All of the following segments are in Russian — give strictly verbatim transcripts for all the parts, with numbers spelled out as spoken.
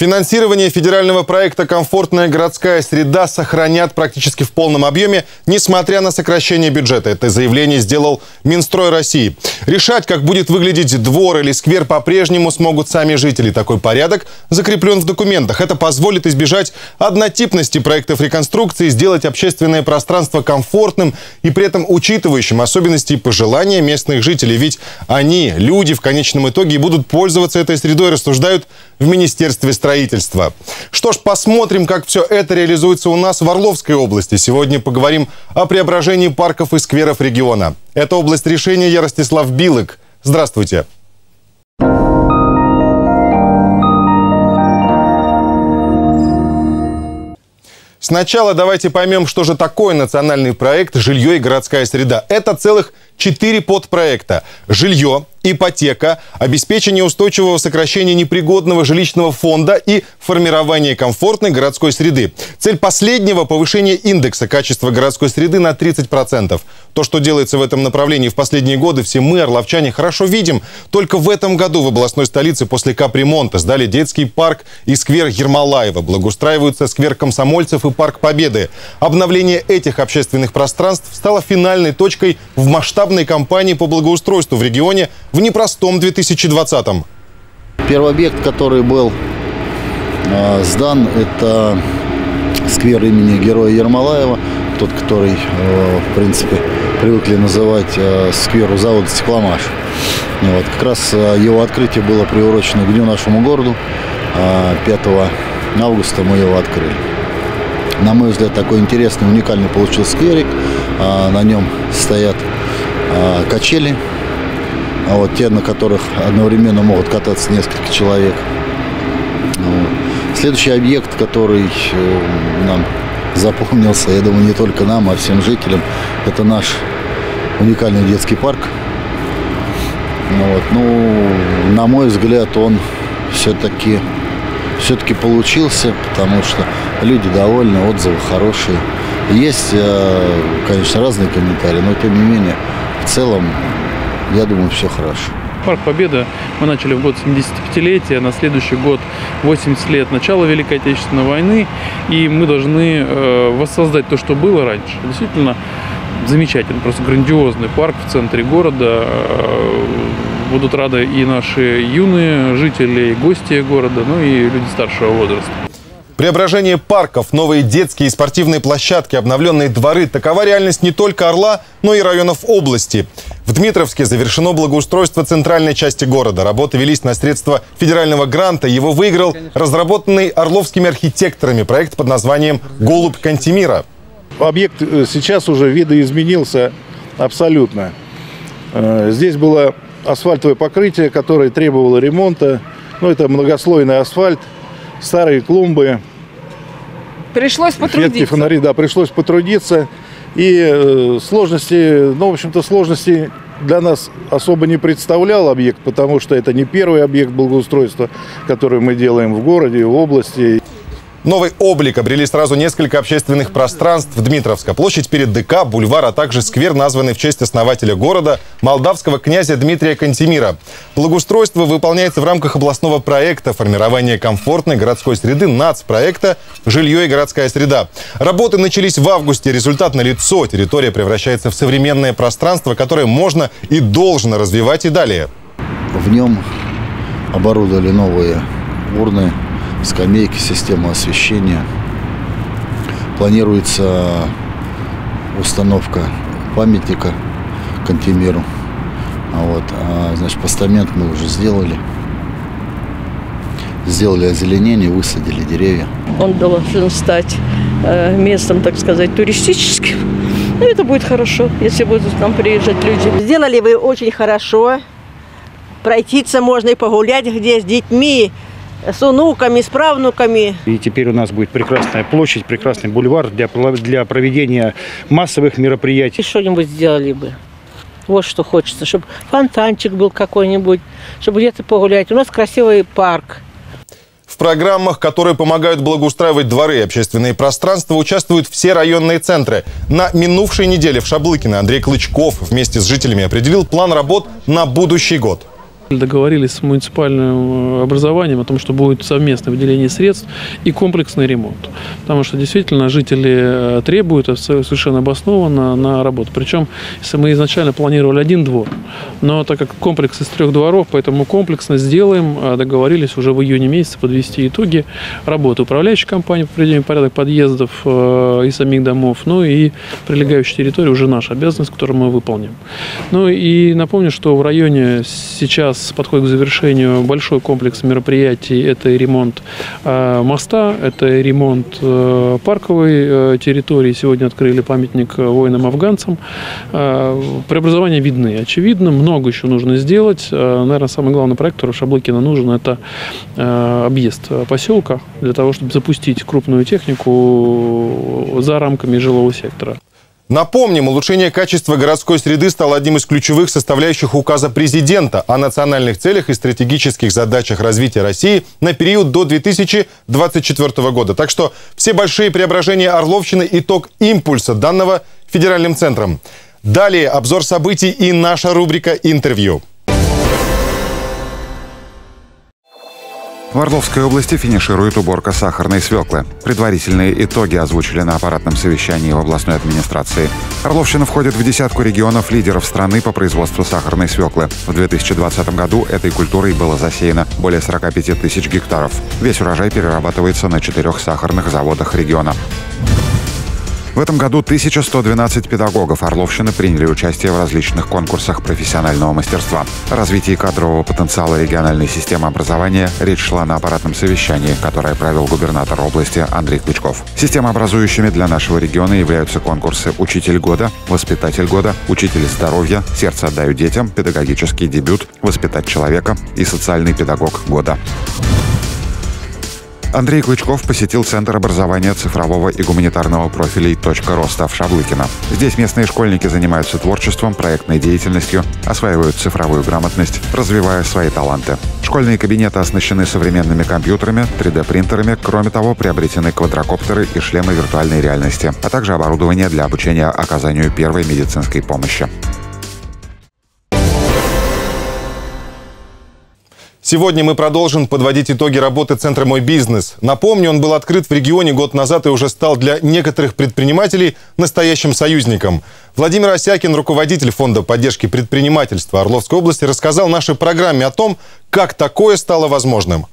Финансирование федерального проекта «Комфортная городская среда» сохранят практически в полном объеме, несмотря на сокращение бюджета. Это заявление сделал Минстрой России. Решать, как будет выглядеть двор или сквер, по-прежнему смогут сами жители. Такой порядок закреплен в документах. Это позволит избежать однотипности проектов реконструкции, сделать общественное пространство комфортным и при этом учитывающим особенности и пожелания местных жителей. Ведь они, люди, в конечном итоге будут пользоваться этой средой, рассуждают в Министерстве строительства. Что ж, посмотрим, как все это реализуется у нас в Орловской области. Сегодня поговорим о преображении парков и скверов региона. Это область решения. Я Ростислав Билык. Здравствуйте. Сначала давайте поймем, что же такое национальный проект «Жилье и городская среда». Это целых четыре подпроекта. Жилье, ипотека, обеспечение устойчивого сокращения непригодного жилищного фонда и формирование комфортной городской среды. Цель последнего – повышение индекса качества городской среды на тридцать процентов. То, что делается в этом направлении в последние годы, все мы, орловчане, хорошо видим. Только в этом году в областной столице после капремонта сдали детский парк и сквер Ермолаева. Благоустраиваются сквер Комсомольцев и парк Победы. Обновление этих общественных пространств стало финальной точкой в масштабной кампании по благоустройству в регионе в непростом две тысячи двадцатом. Первый объект, который был э, сдан, это сквер имени героя Ермолаева, тот, который, э, в принципе, привыкли называть э, скверу завода «Стекломаш». И вот, как раз э, его открытие было приурочено к Дню нашему городу. Э, пятого августа мы его открыли. На мой взгляд, такой интересный, уникальный получился скверик. Э, на нем стоят э, качели. А вот те, на которых одновременно могут кататься несколько человек. Вот. Следующий объект, который э, нам запомнился, я думаю, не только нам, а всем жителям, это наш уникальный детский парк. Вот. Ну, на мой взгляд, он все-таки все-таки получился, потому что люди довольны, отзывы хорошие. Есть, э, конечно, разные комментарии, но тем не менее, в целом, я думаю, все хорошо. Парк Победа мы начали в год семидесятипятилетия, на следующий год восемьдесят лет начала Великой Отечественной войны, и мы должны э, воссоздать то, что было раньше. Действительно замечательный, просто грандиозный парк в центре города. Э, будут рады и наши юные жители, и гости города, ну и люди старшего возраста. Преображение парков, новые детские и спортивные площадки, обновленные дворы – такова реальность не только Орла, но и районов области. В Дмитровске завершено благоустройство центральной части города. Работы велись на средства федерального гранта. Его выиграл разработанный орловскими архитекторами проект под названием «Голубь Кантемира». Объект сейчас уже видоизменился абсолютно. Здесь было асфальтовое покрытие, которое требовало ремонта. Ну, это многослойный асфальт. Старые клумбы. Пришлось потрудиться. Ветки, фонари, да, пришлось потрудиться. И э, сложности, ну, в общем-то, сложности для нас особо не представлял объект, потому что это не первый объект благоустройства, который мы делаем в городе, в области. Новый облик обрели сразу несколько общественных пространств Дмитровска. Площадь перед ДК, бульвар, а также сквер, названный в честь основателя города, молдавского князя Дмитрия Кантемира. Благоустройство выполняется в рамках областного проекта формирования комфортной городской среды нацпроекта «Жилье и городская среда». Работы начались в августе. Результат налицо. Территория превращается в современное пространство, которое можно и должно развивать и далее. В нем оборудовали новые урны, скамейки, систему освещения. Планируется установка памятника Кантемиру. А вот, а, значит, постамент мы уже сделали. Сделали озеленение, высадили деревья. Он должен стать э, местом, так сказать, туристическим. Ну, это будет хорошо, если будут к нам приезжать люди. Сделали вы очень хорошо. Пройтиться можно и погулять где с детьми, с внуками, с правнуками. И теперь у нас будет прекрасная площадь, прекрасный бульвар для, для проведения массовых мероприятий. Что-нибудь сделали бы. Вот что хочется, чтобы фонтанчик был какой-нибудь, чтобы где-то погулять. У нас красивый парк. В программах, которые помогают благоустраивать дворы и общественные пространства, участвуют все районные центры. На минувшей неделе в Шаблыкино Андрей Клычков вместе с жителями определил план работ на будущий год. Договорились с муниципальным образованием о том, что будет совместное выделение средств и комплексный ремонт. Потому что действительно жители требуют совершенно обоснованно на работу. Причем, если мы изначально планировали один двор, но так как комплекс из трех дворов, поэтому комплексно сделаем, договорились уже в июне месяце подвести итоги работы управляющей компании по приведению в порядок подъездов и самих домов, ну и прилегающей территории уже наша обязанность, которую мы выполним. Ну и напомню, что в районе сейчас подходит к завершению большой комплекс мероприятий. Это и ремонт э, моста, это и ремонт э, парковой э, территории. Сегодня открыли памятник воинам-афганцам. Э, преобразования видны. Очевидно, много еще нужно сделать. Э, наверное, самый главный проект, который Шаблыкина нужен, это э, объезд поселка для того, чтобы запустить крупную технику за рамками жилого сектора. Напомним, улучшение качества городской среды стало одним из ключевых составляющих указа президента о национальных целях и стратегических задачах развития России на период до две тысячи двадцать четвёртого года. Так что все большие преображения Орловщины – итог импульса, данного федеральным центром. Далее обзор событий и наша рубрика «Интервью». В Орловской области финиширует уборка сахарной свеклы. Предварительные итоги озвучили на аппаратном совещании в областной администрации. Орловщина входит в десятку регионов лидеров страны по производству сахарной свеклы. В две тысячи двадцатом году этой культурой было засеяно более сорока пяти тысяч гектаров. Весь урожай перерабатывается на четырех сахарных заводах региона. В этом году тысяча сто двенадцать педагогов Орловщины приняли участие в различных конкурсах профессионального мастерства. О развитии кадрового потенциала региональной системы образования речь шла на аппаратном совещании, которое провел губернатор области Андрей Клычков. Системообразующими для нашего региона являются конкурсы «Учитель года», «Воспитатель года», «Учитель здоровья», «Сердце отдаю детям», «Педагогический дебют», «Воспитать человека» и «Социальный педагог года». Андрей Клычков посетил Центр образования цифрового и гуманитарного профилей «Точка роста» в Шаблыкино. Здесь местные школьники занимаются творчеством, проектной деятельностью, осваивают цифровую грамотность, развивая свои таланты. Школьные кабинеты оснащены современными компьютерами, три дэ принтерами, кроме того, приобретены квадрокоптеры и шлемы виртуальной реальности, а также оборудование для обучения оказанию первой медицинской помощи. Сегодня мы продолжим подводить итоги работы Центра «Мой бизнес». Напомню, он был открыт в регионе год назад и уже стал для некоторых предпринимателей настоящим союзником. Владимир Осякин, руководитель Фонда поддержки предпринимательства Орловской области, рассказал нашей программе о том, как такое стало возможным.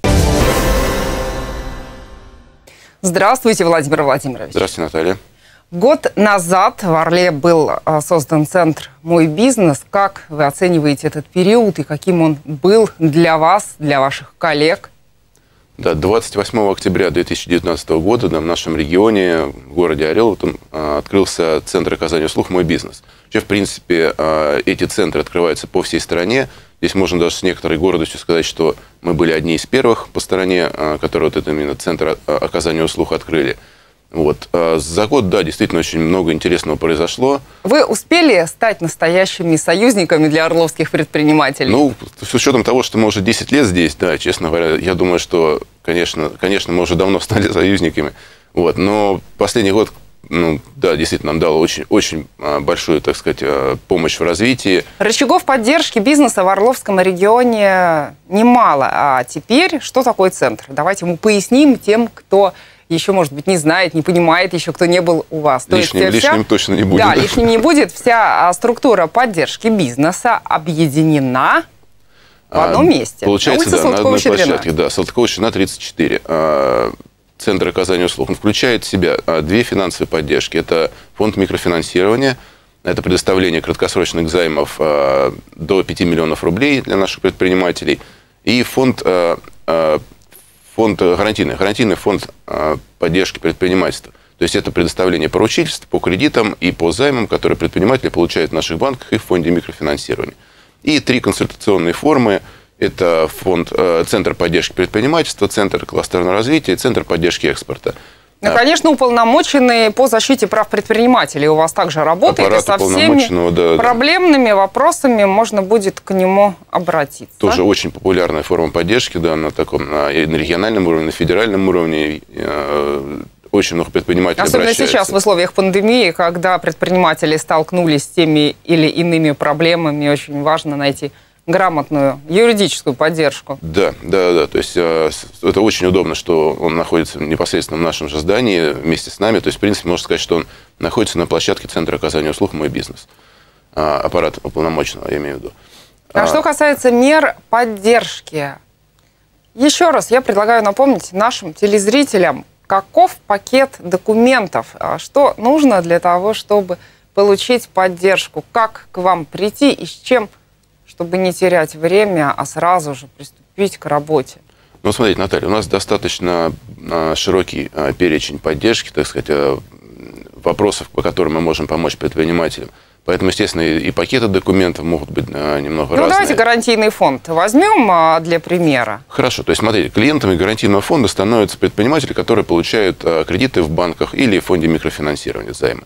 Здравствуйте, Владимир Владимирович. Здравствуйте, Наталья. Год назад в Орле был создан Центр «Мой бизнес». Как вы оцениваете этот период и каким он был для вас, для ваших коллег? Да, двадцать восьмого октября две тысячи девятнадцатого года в нашем регионе, в городе Орел, там, открылся Центр оказания услуг «Мой бизнес». Вообще, в принципе, эти центры открываются по всей стране. Здесь можно даже с некоторой гордостью сказать, что мы были одни из первых по стране, которые вот это именно Центр оказания услуг открыли. Вот. За год, да, действительно очень много интересного произошло. Вы успели стать настоящими союзниками для орловских предпринимателей? Ну, с учетом того, что мы уже десять лет здесь, да, честно говоря, я думаю, что, конечно, конечно мы уже давно стали союзниками. Вот. Но последний год, ну, да, действительно, нам дал очень, очень большую, так сказать, помощь в развитии. Рычагов поддержки бизнеса в Орловском регионе немало. А теперь что такое центр? Давайте мы поясним тем, кто еще, может быть, не знает, не понимает еще, кто не был у вас. То лишним есть, лишним вся, точно не будет. Да, лишним не будет. Вся структура поддержки бизнеса объединена в одном месте. Получается, да, на одной площадке. Да, Салтыкова-Щедрина, тридцать четыре. Центр оказания услуг. Он включает в себя две финансовые поддержки. Это фонд микрофинансирования, это предоставление краткосрочных займов до пяти миллионов рублей для наших предпринимателей. И фонд... Фонд гарантийный, гарантийный фонд поддержки предпринимательства. То есть это предоставление поручительств по кредитам и по займам, которые предприниматели получают в наших банках и в фонде микрофинансирования. И три консультационные формы. Это фонд, Центр поддержки предпринимательства, Центр кластерного развития и Центр поддержки экспорта. Ну, конечно, уполномоченные по защите прав предпринимателей у вас также работает. Аппарат и со всеми да, проблемными да. вопросами можно будет к нему обратиться. Тоже очень популярная форма поддержки, да, на таком на региональном уровне, на федеральном уровне. Очень много предпринимателей Особенно обращаются. сейчас, в условиях пандемии, когда предприниматели столкнулись с теми или иными проблемами, очень важно найти грамотную юридическую поддержку. Да, да, да. То есть это очень удобно, что он находится непосредственно в нашем же здании вместе с нами. То есть, в принципе, можно сказать, что он находится на площадке Центра оказания услуг «Мой бизнес». Аппарат уполномоченного, я имею в виду. А, а что касается мер поддержки, еще раз я предлагаю напомнить нашим телезрителям, каков пакет документов, что нужно для того, чтобы получить поддержку, как к вам прийти и с чем, чтобы не терять время, а сразу же приступить к работе. Ну, смотрите, Наталья, у нас достаточно широкий перечень поддержки, так сказать, вопросов, по которым мы можем помочь предпринимателям. Поэтому, естественно, и пакеты документов могут быть немного ну, разные. Давайте гарантийный фонд возьмем для примера. Хорошо. То есть, смотрите, клиентами гарантийного фонда становятся предприниматели, которые получают кредиты в банках или в фонде микрофинансирования, займы.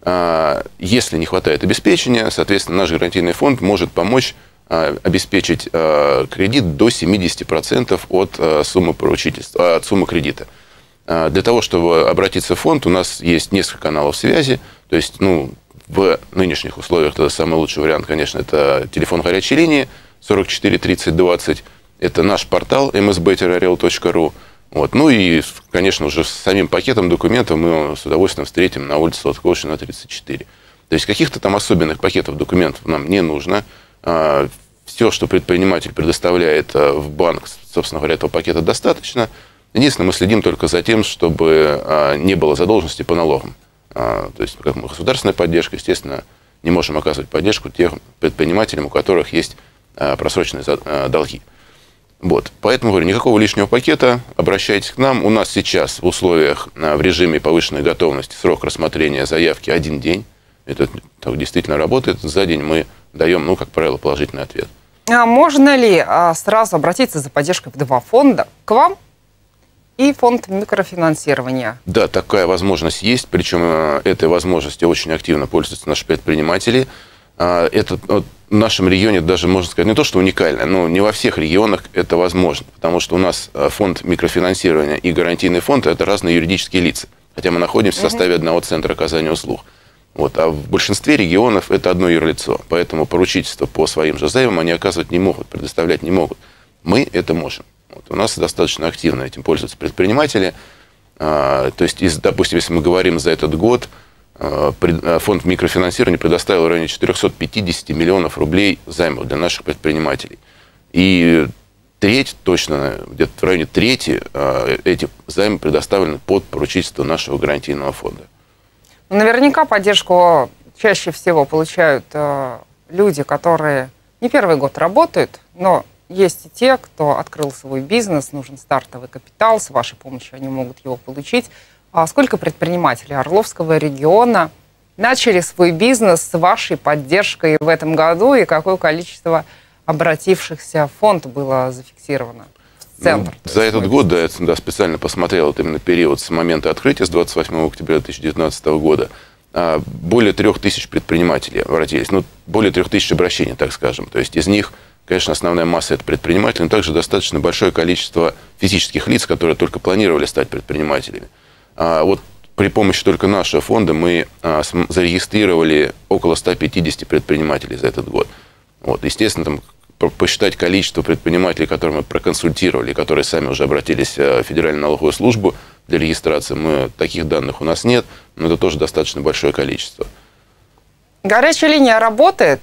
Если не хватает обеспечения, соответственно, наш гарантийный фонд может помочь обеспечить кредит до семидесяти процентов от суммы поручительства, от суммы кредита. Для того, чтобы обратиться в фонд, у нас есть несколько каналов связи. То есть, ну, в нынешних условиях это самый лучший вариант, конечно, это телефон горячей линии сорок четыре тридцать двадцать. Это наш портал эм эс бэ точка эр эл точка ру. Вот. Ну и, конечно, уже с самим пакетом документов мы с удовольствием встретим на улице Сладкова тридцать четыре. То есть каких-то там особенных пакетов документов нам не нужно. Все, что предприниматель предоставляет в банк, собственно говоря, этого пакета достаточно. Единственное, мы следим только за тем, чтобы не было задолженности по налогам. То есть, как мы, государственная поддержка, естественно, не можем оказывать поддержку тем предпринимателям, у которых есть просроченные долги. Вот. Поэтому, говорю, никакого лишнего пакета, обращайтесь к нам. У нас сейчас в условиях, в режиме повышенной готовности, срок рассмотрения заявки один день. Это так действительно работает. За день мы даем, ну, как правило, положительный ответ. А можно ли а, сразу обратиться за поддержкой в два фонда к вам и фонд микрофинансирования? Да, такая возможность есть, причем этой возможностью очень активно пользуются наши предприниматели. Это в нашем регионе даже, можно сказать, не то, что уникально, но не во всех регионах это возможно, потому что у нас фонд микрофинансирования и гарантийный фонд – это разные юридические лица, хотя мы находимся в составе одного центра оказания услуг. Вот. А в большинстве регионов это одно юрлицо, поэтому поручительство по своим же займам они оказывать не могут, предоставлять не могут. Мы это можем. Вот. У нас достаточно активно этим пользуются предприниматели. А, то есть, из, допустим, если мы говорим за этот год, а, пред, а, фонд микрофинансирования предоставил в районе четырёхсот пятидесяти миллионов рублей займов для наших предпринимателей. И треть, точно, где-то в районе трети а, эти займы предоставлены под поручительство нашего гарантийного фонда. Наверняка поддержку чаще всего получают а, люди, которые не первый год работают, но есть и те, кто открыл свой бизнес, нужен стартовый капитал, с вашей помощью они могут его получить. А сколько предпринимателей Орловского региона начали свой бизнес с вашей поддержкой в этом году, и какое количество обратившихся в фонд было зафиксировано в центр? Ну, за этот год, да, я да, специально посмотрел вот именно период с момента открытия, с двадцать восьмого октября две тысячи девятнадцатого года, более трех тысяч предпринимателей обратились, ну, более трех тысяч обращений, так скажем. То есть из них, конечно, основная масса – это предприниматели, но также достаточно большое количество физических лиц, которые только планировали стать предпринимателями. А вот при помощи только нашего фонда мы а, зарегистрировали около ста пятидесяти предпринимателей за этот год. Вот, естественно, там, посчитать количество предпринимателей, которые мы проконсультировали, которые сами уже обратились в Федеральную налоговую службу для регистрации, мы, таких данных у нас нет, но это тоже достаточно большое количество. Горячая линия работает.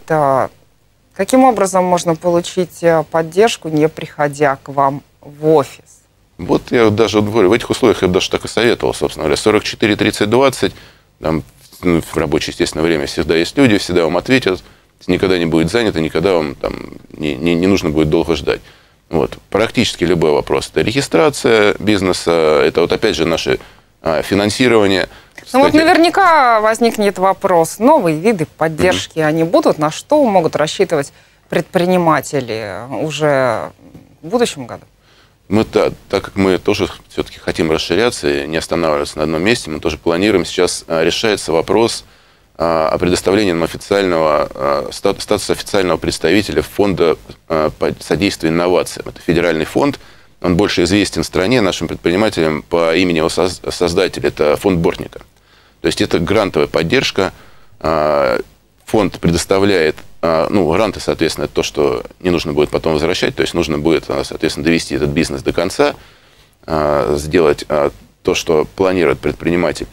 Каким образом можно получить поддержку, не приходя к вам в офис? Вот я даже говорю, в этих условиях я бы даже так и советовал, собственно говоря. сорок четыре тридцать двадцать, там, ну, в рабочее, естественно, время всегда есть люди, всегда вам ответят, никогда не будет занято, никогда вам там, не, не, не нужно будет долго ждать. Вот. Практически любой вопрос. Это регистрация бизнеса, это вот опять же наше а, финансирование. Ну вот наверняка возникнет вопрос, новые виды поддержки, mm-hmm. они будут, на что могут рассчитывать предприниматели уже в будущем году? Мы, да, так как мы тоже все-таки хотим расширяться и не останавливаться на одном месте, мы тоже планируем, сейчас решается вопрос о предоставлении нам официального, статуса официального представителя фонда содействия инновациям. Это федеральный фонд, он больше известен в стране нашим предпринимателям по имени его создателя, это фонд Бортника. То есть это грантовая поддержка, фонд предоставляет ну, гранты, соответственно, это то, что не нужно будет потом возвращать, то есть нужно будет, соответственно, довести этот бизнес до конца, сделать то, что планирует предприниматель.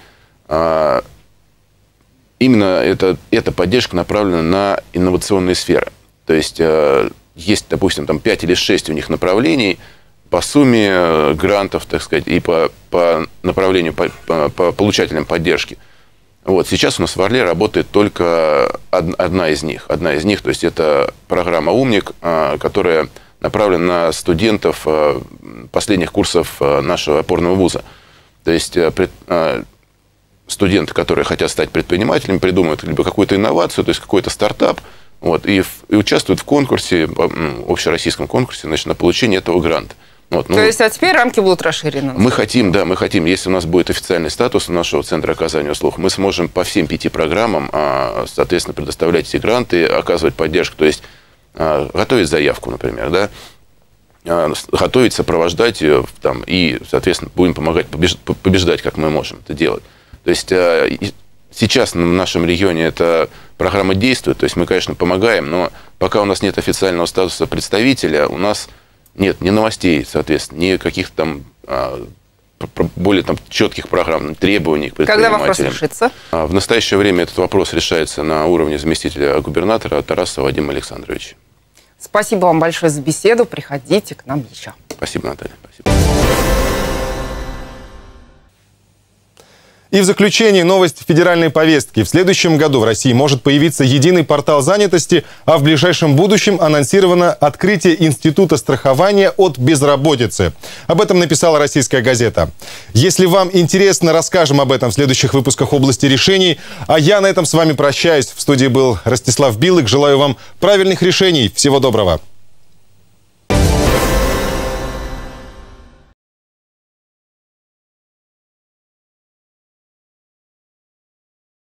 Именно это, эта поддержка направлена на инновационные сферы. То есть есть, допустим, там пять или шесть у них направлений по сумме грантов, так сказать, и по, по направлению, по, по, по получателям поддержки. Вот, сейчас у нас в Орле работает только одна из них. Одна из них, то есть это программа «Умник», которая направлена на студентов последних курсов нашего опорного вуза. То есть студенты, которые хотят стать предпринимателями, придумывают либо какую-то инновацию, то есть какой-то стартап, вот, и, и участвуют в конкурсе, общероссийском конкурсе, значит, на получение этого гранта. Вот, ну, то есть, а теперь рамки будут расширены? Мы хотим, да, мы хотим, если у нас будет официальный статус у нашего центра оказания услуг, мы сможем по всем пяти программам, соответственно, предоставлять эти гранты, оказывать поддержку, то есть готовить заявку, например, да, готовить, сопровождать ее, там, и, соответственно, будем помогать побеждать, как мы можем это делать. То есть сейчас в нашем регионе эта программа действует, то есть мы, конечно, помогаем, но пока у нас нет официального статуса представителя, у нас нет ни новостей, соответственно, ни каких-то там более там, четких программ, требований к предпринимателям. Когда вопрос решится? В настоящее время этот вопрос решается на уровне заместителя губернатора Тарасова Вадима Александровича. Спасибо вам большое за беседу. Приходите к нам еще. Спасибо, Наталья. Спасибо. И в заключение новость федеральной повестки. В следующем году в России может появиться единый портал занятости, а в ближайшем будущем анонсировано открытие Института страхования от безработицы. Об этом написала «Российская газета». Если вам интересно, расскажем об этом в следующих выпусках «Области решений». А я на этом с вами прощаюсь. В студии был Ростислав Билык. Желаю вам правильных решений. Всего доброго.